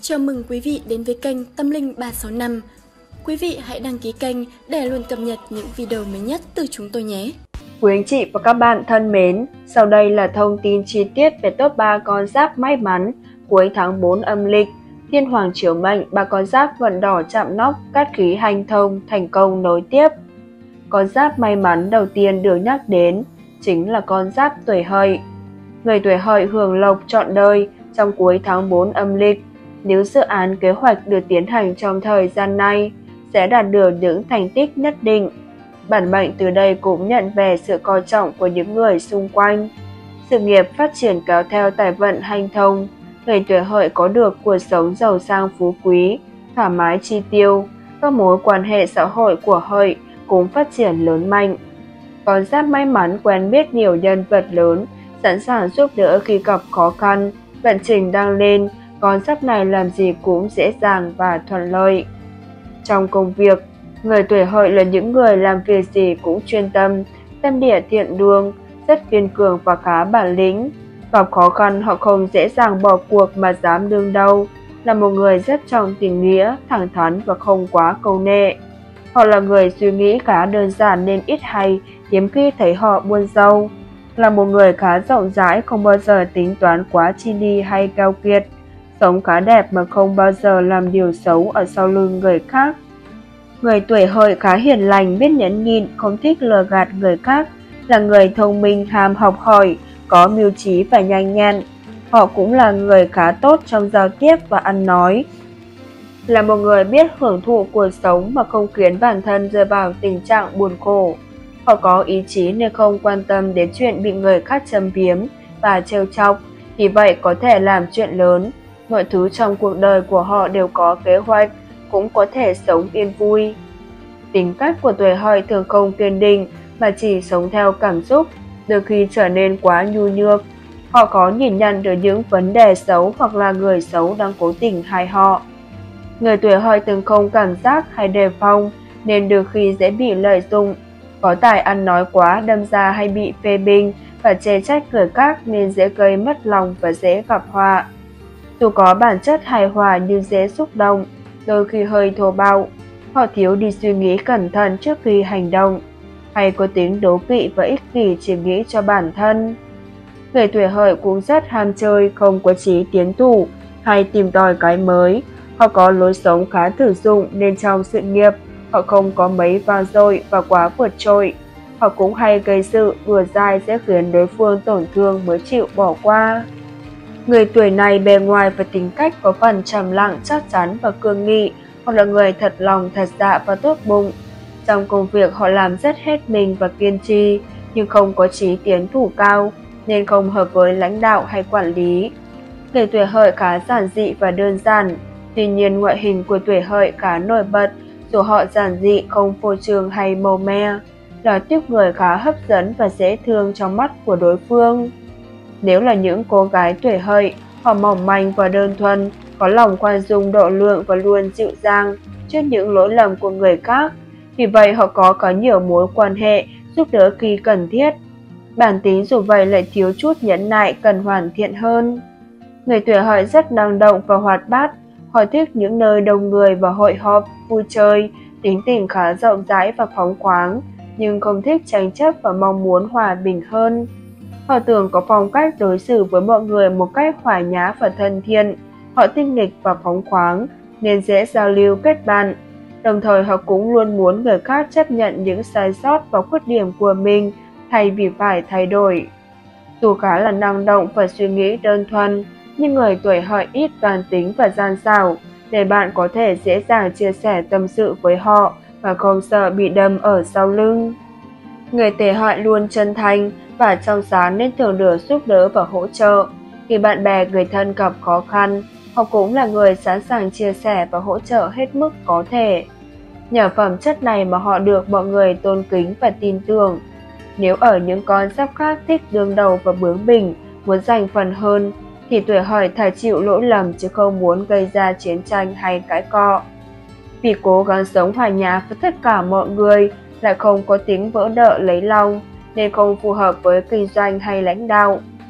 Chào mừng quý vị đến với kênh Tâm Linh 365. Quý vị hãy đăng ký kênh để luôn cập nhật những video mới nhất từ chúng tôi nhé. Quý anh chị và các bạn thân mến, sau đây là thông tin chi tiết về top 3 con giáp may mắn cuối tháng 4 âm lịch. Thiên hoàng chiếu mệnh, 3 con giáp vận đỏ chạm nóc, cát khí hanh thông, thành công nối tiếp. Con giáp may mắn đầu tiên được nhắc đến chính là con giáp tuổi Hợi. Người tuổi Hợi hưởng lộc trọn đời trong cuối tháng 4 âm lịch. Nếu dự án kế hoạch được tiến hành trong thời gian này sẽ đạt được những thành tích nhất định. Bản mệnh từ đây cũng nhận về sự coi trọng của những người xung quanh. Sự nghiệp phát triển kéo theo tài vận hanh thông. Người tuổi Hợi có được cuộc sống giàu sang phú quý, thoải mái chi tiêu. Các mối quan hệ xã hội của Hợi cũng phát triển lớn mạnh. Con giáp may mắn quen biết nhiều nhân vật lớn, sẵn sàng giúp đỡ khi gặp khó khăn. Vận trình đang lên, con giáp này làm gì cũng dễ dàng và thuận lợi. Trong công việc, người tuổi Hợi là những người làm việc gì cũng chuyên tâm, tâm địa thiện lương, rất kiên cường và khá bản lĩnh. Gặp khó khăn họ không dễ dàng bỏ cuộc mà dám đương đầu, là một người rất trọng tình nghĩa, thẳng thắn và không quá câu nệ. Họ là người suy nghĩ khá đơn giản nên ít hay, hiếm khi thấy họ buôn râu. Là một người khá rộng rãi, không bao giờ tính toán quá chi ly hay keo kiệt. Sống khá đẹp mà không bao giờ làm điều xấu ở sau lưng người khác. Người tuổi Hợi khá hiền lành, biết nhẫn nhịn, không thích lừa gạt người khác, là người thông minh, ham học hỏi, có mưu trí và nhanh nhẹn. Họ cũng là người khá tốt trong giao tiếp và ăn nói. Là một người biết hưởng thụ cuộc sống mà không khiến bản thân rơi vào tình trạng buồn khổ. Họ có ý chí nên không quan tâm đến chuyện bị người khác châm biếm và trêu chọc, vì vậy có thể làm chuyện lớn. Mọi thứ trong cuộc đời của họ đều có kế hoạch, cũng có thể sống yên vui. Tính cách của tuổi Hợi thường không kiên định mà chỉ sống theo cảm xúc, đôi khi trở nên quá nhu nhược. Họ có nhìn nhận được những vấn đề xấu hoặc là người xấu đang cố tình hại họ. Người tuổi Hợi thường không cảm giác hay đề phòng nên đôi khi dễ bị lợi dụng. Có tài ăn nói quá đâm ra hay bị phê bình và chê trách người khác nên dễ gây mất lòng và dễ gặp họa. Dù có bản chất hài hòa nhưng dễ xúc động, đôi khi hơi thô bạo. Họ thiếu đi suy nghĩ cẩn thận trước khi hành động, hay có tính đố kỵ và ích kỷ chỉ nghĩ cho bản thân. Người tuổi Hợi cũng rất ham chơi, không có chí tiến thủ hay tìm tòi cái mới. Họ có lối sống khá thử dụng nên trong sự nghiệp họ không có mấy vang dội và quá vượt trội. Họ cũng hay gây sự vừa dai sẽ khiến đối phương tổn thương mới chịu bỏ qua. Người tuổi này bề ngoài và tính cách có phần trầm lặng, chắc chắn và cương nghị. Họ là người thật lòng, thật dạ và tốt bụng. Trong công việc họ làm rất hết mình và kiên trì, nhưng không có chí tiến thủ cao nên không hợp với lãnh đạo hay quản lý. Người tuổi Hợi khá giản dị và đơn giản. Tuy nhiên ngoại hình của tuổi Hợi khá nổi bật, dù họ giản dị, không phô trương hay màu me, là tiếp người khá hấp dẫn và dễ thương trong mắt của đối phương. Nếu là những cô gái tuổi Hợi, họ mỏng manh và đơn thuần, có lòng khoan dung độ lượng và luôn dịu dàng trước những lỗi lầm của người khác. Vì vậy họ có nhiều mối quan hệ, giúp đỡ khi cần thiết. Bản tính dù vậy lại thiếu chút nhẫn nại, cần hoàn thiện hơn. Người tuổi Hợi rất năng động và hoạt bát. Họ thích những nơi đông người và hội họp, vui chơi, tính tình khá rộng rãi và phóng khoáng, nhưng không thích tranh chấp và mong muốn hòa bình hơn. Họ thường có phong cách đối xử với mọi người một cách hòa nhã và thân thiện. Họ tinh nghịch và phóng khoáng nên dễ giao lưu kết bạn. Đồng thời họ cũng luôn muốn người khác chấp nhận những sai sót và khuyết điểm của mình thay vì phải thay đổi. Dù khá là năng động và suy nghĩ đơn thuần, nhưng người tuổi Hợi ít toan tính và gian xảo, để bạn có thể dễ dàng chia sẻ tâm sự với họ và không sợ bị đâm ở sau lưng. Người tuổi Hợi luôn chân thành và trong sáng nên thường được giúp đỡ và hỗ trợ. Khi bạn bè người thân gặp khó khăn, họ cũng là người sẵn sàng chia sẻ và hỗ trợ hết mức có thể. Nhờ phẩm chất này mà họ được mọi người tôn kính và tin tưởng. Nếu ở những con giáp khác thích đương đầu và bướng bỉnh, muốn giành phần hơn, thì tuổi Hợi thà chịu lỗi lầm chứ không muốn gây ra chiến tranh hay cãi cọ. Vì cố gắng sống hòa nhã với tất cả mọi người, lại không có tính vỡ nợ lấy lòng, nên không phù hợp với kinh doanh hay lãnh đạo.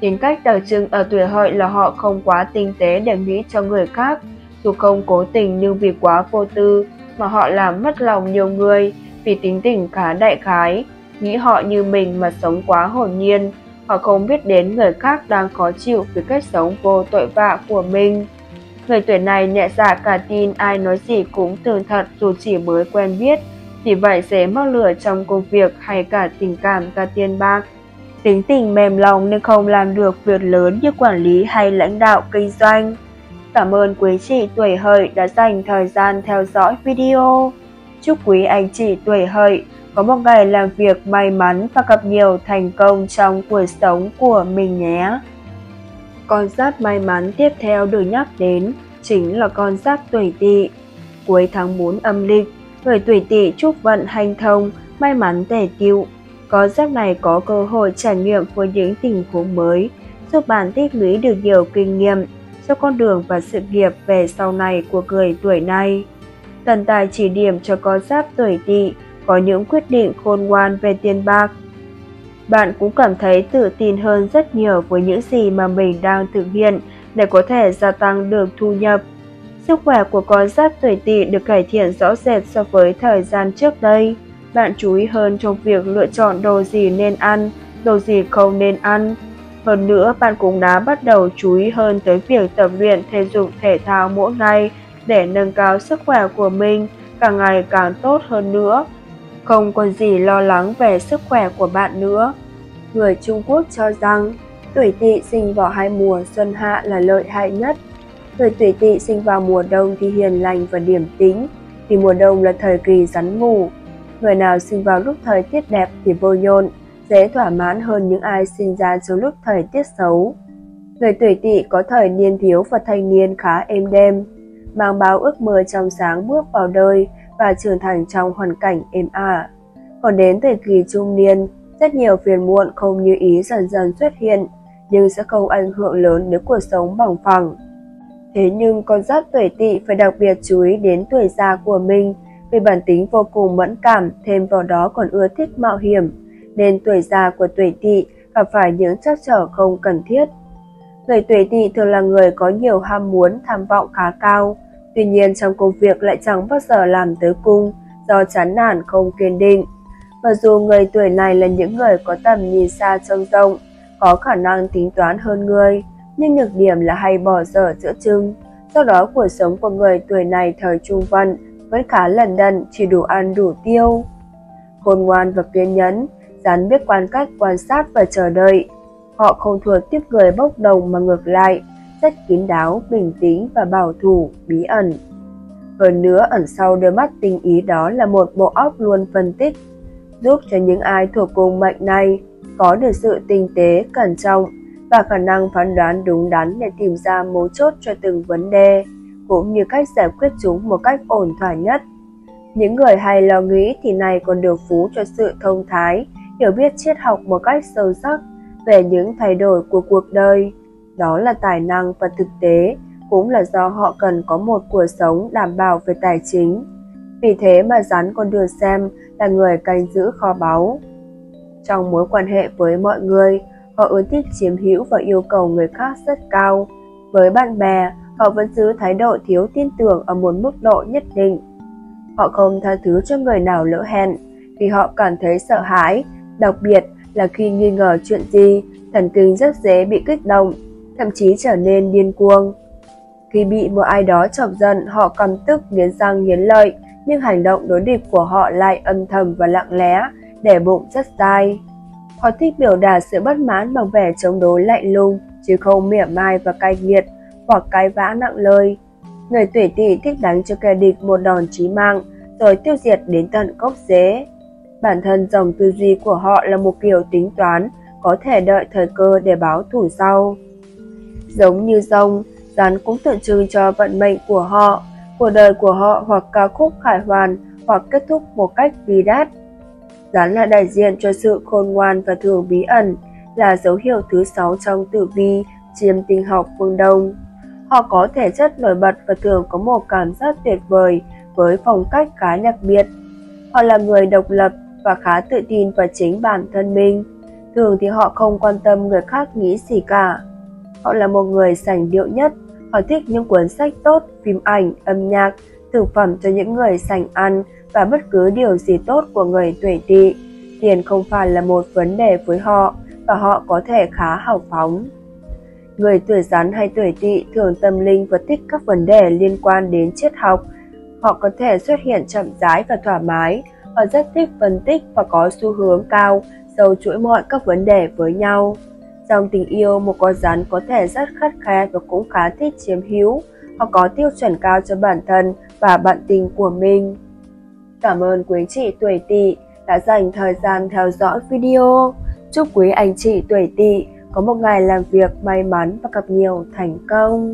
Tính cách đặc trưng ở tuổi hợi là họ không quá tinh tế để nghĩ cho người khác, dù không cố tình nhưng vì quá vô tư mà họ làm mất lòng nhiều người, vì tính tình khá đại khái, nghĩ họ như mình mà sống quá hồn nhiên, họ không biết đến người khác đang khó chịu vì cách sống vô tội vạ của mình. Người tuổi này nhẹ dạ cả tin ai nói gì cũng tường thật dù chỉ mới quen biết, vì vậy dễ mắc lừa trong công việc hay cả tình cảm và tiền bạc. Tính tình mềm lòng nên không làm được việc lớn như quản lý hay lãnh đạo kinh doanh. Cảm ơn quý chị tuổi hợi đã dành thời gian theo dõi video. Chúc quý anh chị tuổi hợi có một ngày làm việc may mắn và gặp nhiều thành công trong cuộc sống của mình nhé. Con giáp may mắn tiếp theo được nhắc đến chính là con giáp tuổi Tỵ. Cuối tháng 4 âm lịch, người tuổi Tỵ chúc vận hanh thông, may mắn tề tựu. Con giáp này có cơ hội trải nghiệm với những tình huống mới, giúp bạn tích lũy được nhiều kinh nghiệm cho con đường và sự nghiệp về sau này của người tuổi này. Thần tài chỉ điểm cho con giáp tuổi Tỵ có những quyết định khôn ngoan về tiền bạc. Bạn cũng cảm thấy tự tin hơn rất nhiều với những gì mà mình đang thực hiện để có thể gia tăng được thu nhập. Sức khỏe của con giáp tuổi Tỵ được cải thiện rõ rệt so với thời gian trước đây. Bạn chú ý hơn trong việc lựa chọn đồ gì nên ăn, đồ gì không nên ăn. Hơn nữa, bạn cũng đã bắt đầu chú ý hơn tới việc tập luyện thể dục thể thao mỗi ngày để nâng cao sức khỏe của mình càng ngày càng tốt hơn nữa. Không còn gì lo lắng về sức khỏe của bạn nữa. Người Trung Quốc cho rằng tuổi Tỵ sinh vào hai mùa xuân hạ là lợi hại nhất. Người tuổi Tỵ sinh vào mùa đông thì hiền lành và điềm tĩnh, vì mùa đông là thời kỳ rắn ngủ. Người nào sinh vào lúc thời tiết đẹp thì vui nhộn, dễ thỏa mãn hơn những ai sinh ra trong lúc thời tiết xấu. Người tuổi Tỵ có thời niên thiếu và thanh niên khá êm đềm, mang bao ước mơ trong sáng bước vào đời và trưởng thành trong hoàn cảnh êm ả. Còn đến thời kỳ trung niên, rất nhiều phiền muộn không như ý dần dần xuất hiện, nhưng sẽ không ảnh hưởng lớn đến cuộc sống bằng phẳng. Thế nhưng con giáp tuổi Tỵ phải đặc biệt chú ý đến tuổi già của mình, vì bản tính vô cùng mẫn cảm, thêm vào đó còn ưa thích mạo hiểm, nên tuổi già của tuổi Tỵ gặp phải những trắc trở không cần thiết. Người tuổi Tỵ thường là người có nhiều ham muốn, tham vọng khá cao, tuy nhiên trong công việc lại chẳng bao giờ làm tới cùng do chán nản không kiên định. Mặc dù người tuổi này là những người có tầm nhìn xa trông rộng, có khả năng tính toán hơn người, nhưng nhược điểm là hay bỏ dở giữa chừng. Do đó cuộc sống của người tuổi này thời trung vận vẫn khá lận đận, chỉ đủ ăn đủ tiêu. Khôn ngoan và kiên nhẫn, rắn biết cách quan sát và chờ đợi. Họ không thuộc tiếp người bốc đồng mà ngược lại, rất kín đáo, bình tĩnh và bảo thủ, bí ẩn. Hơn nữa, ẩn sau đôi mắt tinh ý đó là một bộ óc luôn phân tích, giúp cho những ai thuộc cùng mệnh này có được sự tinh tế, cẩn trọng và khả năng phán đoán đúng đắn để tìm ra mấu chốt cho từng vấn đề, cũng như cách giải quyết chúng một cách ổn thỏa nhất. Những người hay lo nghĩ thì này còn được phú cho sự thông thái, hiểu biết triết học một cách sâu sắc về những thay đổi của cuộc đời. Đó là tài năng và thực tế, cũng là do họ cần có một cuộc sống đảm bảo về tài chính. Vì thế mà rắn còn được xem là người canh giữ kho báu. Trong mối quan hệ với mọi người, họ ưa thích chiếm hữu và yêu cầu người khác rất cao. Với bạn bè, họ vẫn giữ thái độ thiếu tin tưởng ở một mức độ nhất định. Họ không tha thứ cho người nào lỡ hẹn, vì họ cảm thấy sợ hãi, đặc biệt là khi nghi ngờ chuyện gì, thần kinh rất dễ bị kích động, thậm chí trở nên điên cuồng. Khi bị một ai đó chọc giận, họ căm tức nghiến răng nghiến lợi, nhưng hành động đối địch của họ lại âm thầm và lặng lẽ, để bụng rất dai. Họ thích biểu đạt sự bất mãn bằng vẻ chống đối lạnh lùng, chứ không mỉa mai và cay nghiệt hoặc cãi vã nặng lời. Người tuổi Tỵ thích đánh cho kẻ địch một đòn chí mạng, rồi tiêu diệt đến tận gốc rễ. Bản thân dòng tư duy của họ là một kiểu tính toán, có thể đợi thời cơ để báo thù sau. Giống như rồng, rắn cũng tượng trưng cho vận mệnh của họ, cuộc đời của họ hoặc ca khúc khải hoàn hoặc kết thúc một cách bi đát. Rắn là đại diện cho sự khôn ngoan và thường bí ẩn, là dấu hiệu thứ 6 trong tử vi chiêm tinh học phương Đông. Họ có thể chất nổi bật và thường có một cảm giác tuyệt vời với phong cách khá đặc biệt. Họ là người độc lập và khá tự tin vào chính bản thân mình. Thường thì họ không quan tâm người khác nghĩ gì cả. Họ là một người sành điệu nhất. Họ thích những cuốn sách tốt, phim ảnh, âm nhạc, thực phẩm cho những người sành ăn và bất cứ điều gì tốt của người tuổi Tỵ. Tiền không phải là một vấn đề với họ và họ có thể khá hào phóng. Người tuổi Rắn hay tuổi Tỵ thường tâm linh và thích các vấn đề liên quan đến triết học. Họ có thể xuất hiện chậm rãi và thoải mái. Họ rất thích phân tích và có xu hướng cao, sâu chuỗi mọi các vấn đề với nhau. Trong tình yêu, một con rắn có thể rất khắt khe và cũng khá thích chiếm hữu. Họ có tiêu chuẩn cao cho bản thân và bạn tình của mình. Cảm ơn quý chị tuổi Tỵ đã dành thời gian theo dõi video. Chúc quý anh chị tuổi Tỵ có một ngày làm việc may mắn và gặp nhiều thành công.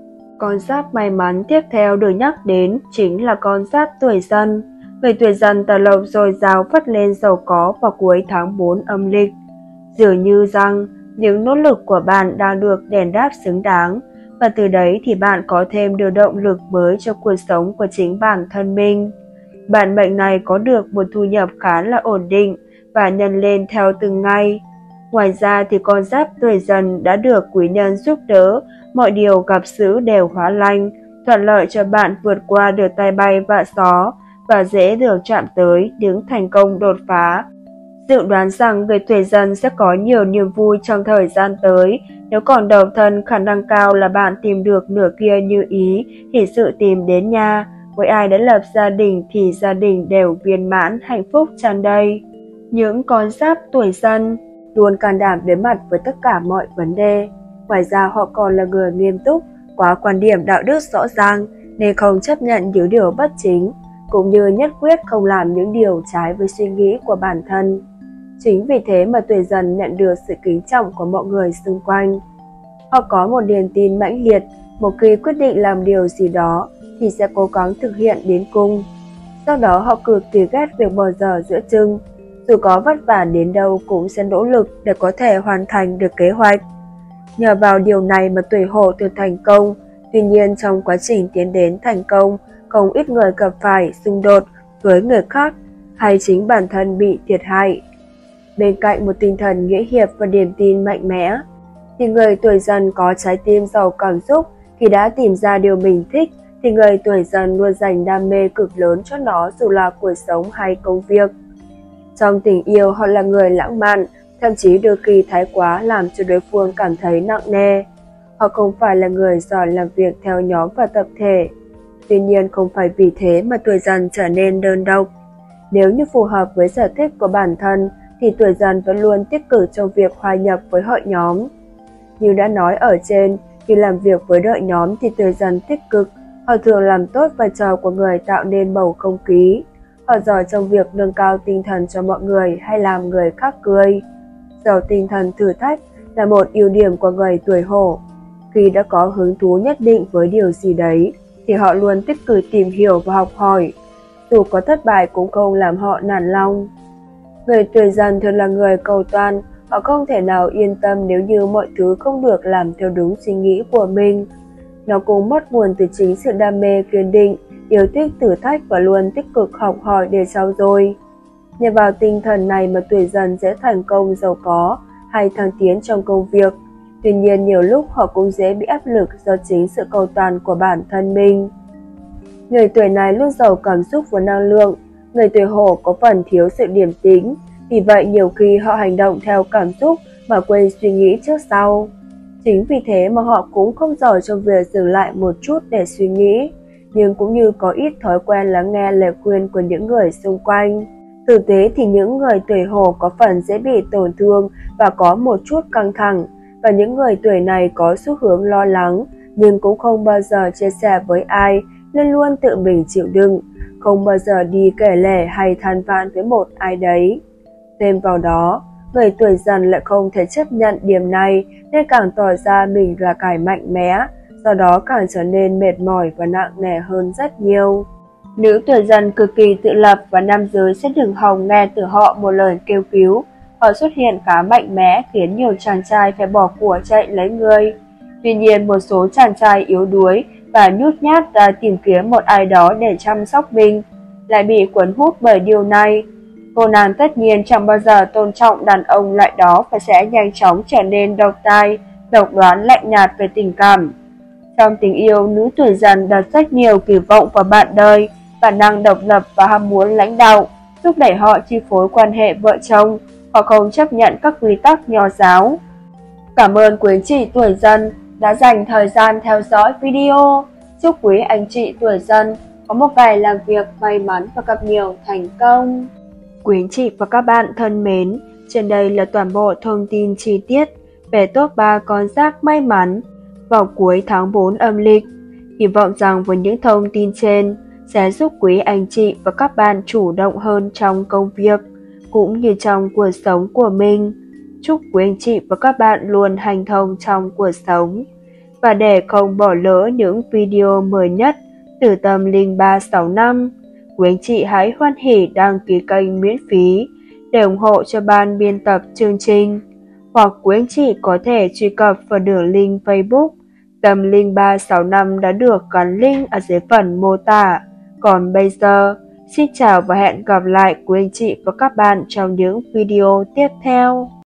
Con giáp may mắn tiếp theo được nhắc đến chính là con giáp tuổi Dần. Người tuổi Dần tài lộc dồi dào phất lên giàu có vào cuối tháng 4 âm lịch. Dường như rằng những nỗ lực của bạn đang được đền đáp xứng đáng, và từ đấy thì bạn có thêm được động lực mới cho cuộc sống của chính bản thân mình. Bản mệnh này có được một thu nhập khá là ổn định và nhân lên theo từng ngày. Ngoài ra thì con giáp tuổi Dần đã được quý nhân giúp đỡ, mọi điều gặp dữ đều hóa lành, thuận lợi cho bạn vượt qua được tai bay vạ gió và dễ được chạm tới những thành công đột phá. Dự đoán rằng người tuổi Dần sẽ có nhiều niềm vui trong thời gian tới. Nếu còn độc thân, khả năng cao là bạn tìm được nửa kia như ý thì sự tìm đến nha. Với ai đã lập gia đình thì gia đình đều viên mãn, hạnh phúc tràn đầy. Những con giáp tuổi Dần luôn can đảm đối mặt với tất cả mọi vấn đề. Ngoài ra họ còn là người nghiêm túc, có quan điểm đạo đức rõ ràng nên không chấp nhận những điều bất chính, cũng như nhất quyết không làm những điều trái với suy nghĩ của bản thân. Chính vì thế mà tuổi Dần nhận được sự kính trọng của mọi người xung quanh. Họ có một niềm tin mãnh liệt, một khi quyết định làm điều gì đó thì sẽ cố gắng thực hiện đến cùng. Sau đó họ cực kỳ ghét việc bỏ dở giữa chừng, dù có vất vả đến đâu cũng sẽ nỗ lực để có thể hoàn thành được kế hoạch. Nhờ vào điều này mà tuổi Hổ thường thành công. Tuy nhiên trong quá trình tiến đến thành công, không ít người gặp phải xung đột với người khác hay chính bản thân bị thiệt hại. Bên cạnh một tinh thần nghĩa hiệp và niềm tin mạnh mẽ, thì người tuổi Dần có trái tim giàu cảm xúc. Khi đã tìm ra điều mình thích thì người tuổi Dần luôn dành đam mê cực lớn cho nó, dù là cuộc sống hay công việc. Trong tình yêu, họ là người lãng mạn, thậm chí đôi khi thái quá làm cho đối phương cảm thấy nặng nề. Họ không phải là người giỏi làm việc theo nhóm và tập thể. Tuy nhiên không phải vì thế mà tuổi Dần trở nên đơn độc. Nếu như phù hợp với sở thích của bản thân thì tuổi Dần vẫn luôn tích cực trong việc hòa nhập với hội nhóm. Như đã nói ở trên, khi làm việc với đội nhóm thì tuổi Dần tích cực. Họ thường làm tốt vai trò của người tạo nên bầu không khí. Họ giỏi trong việc nâng cao tinh thần cho mọi người hay làm người khác cười. Giàu tinh thần thử thách là một ưu điểm của người tuổi Hổ. Khi đã có hứng thú nhất định với điều gì đấy thì họ luôn tích cực tìm hiểu và học hỏi. Dù có thất bại cũng không làm họ nản lòng. Người tuổi Dần thường là người cầu toàn. Họ không thể nào yên tâm nếu như mọi thứ không được làm theo đúng suy nghĩ của mình. Nó cũng bắt nguồn từ chính sự đam mê kiên định, yêu thích thử thách và luôn tích cực học hỏi để trau dồi. Nhờ vào tinh thần này mà tuổi Dần dễ thành công, giàu có hay thăng tiến trong công việc. Tuy nhiên nhiều lúc họ cũng dễ bị áp lực do chính sự cầu toàn của bản thân mình. Người tuổi này luôn giàu cảm xúc và năng lượng. Người tuổi Hổ có phần thiếu sự điềm tĩnh, vì vậy nhiều khi họ hành động theo cảm xúc mà quên suy nghĩ trước sau. Chính vì thế mà họ cũng không giỏi trong việc dừng lại một chút để suy nghĩ, nhưng cũng như có ít thói quen lắng nghe lời khuyên của những người xung quanh. Thực tế thì những người tuổi Hổ có phần dễ bị tổn thương và có một chút căng thẳng, và những người tuổi này có xu hướng lo lắng nhưng cũng không bao giờ chia sẻ với ai, nên luôn tự mình chịu đựng, không bao giờ đi kể lể hay than vãn với một ai đấy. Thêm vào đó, người tuổi Dần lại không thể chấp nhận điểm này nên càng tỏ ra mình là kẻ mạnh mẽ, do đó càng trở nên mệt mỏi và nặng nề hơn rất nhiều. Nữ tuổi Dần cực kỳ tự lập và nam giới sẽ đừng hòng nghe từ họ một lời kêu cứu. Họ xuất hiện khá mạnh mẽ khiến nhiều chàng trai phải bỏ của chạy lấy người. Tuy nhiên một số chàng trai yếu đuối và nhút nhát ra tìm kiếm một ai đó để chăm sóc mình lại bị cuốn hút bởi điều này. Cô nàng tất nhiên chẳng bao giờ tôn trọng đàn ông loại đó và sẽ nhanh chóng trở nên độc tài, độc đoán, lạnh nhạt về tình cảm. Trong tình yêu, nữ tuổi dần đặt rất nhiều kỳ vọng vào bạn đời, bản năng độc lập và ham muốn lãnh đạo, thúc đẩy họ chi phối quan hệ vợ chồng. Họ không chấp nhận các quy tắc nho giáo. Cảm ơn quý anh chị tuổi Dần đã dành thời gian theo dõi video. Chúc quý anh chị tuổi Dần có một ngày làm việc may mắn và gặp nhiều thành công. Quý anh chị và các bạn thân mến, trên đây là toàn bộ thông tin chi tiết về top 3 con giáp may mắn vào cuối tháng 4 âm lịch. Hy vọng rằng với những thông tin trên sẽ giúp quý anh chị và các bạn chủ động hơn trong công việc cũng như trong cuộc sống của mình. Chúc quý anh chị và các bạn luôn hanh thông trong cuộc sống. Và để không bỏ lỡ những video mới nhất từ Tâm Linh 365, quý anh chị hãy hoan hỉ đăng ký kênh miễn phí để ủng hộ cho ban biên tập chương trình. Hoặc quý anh chị có thể truy cập vào đường link Facebook Tâm Linh 365 đã được gắn link ở dưới phần mô tả. Còn bây giờ, xin chào và hẹn gặp lại quý anh chị và các bạn trong những video tiếp theo.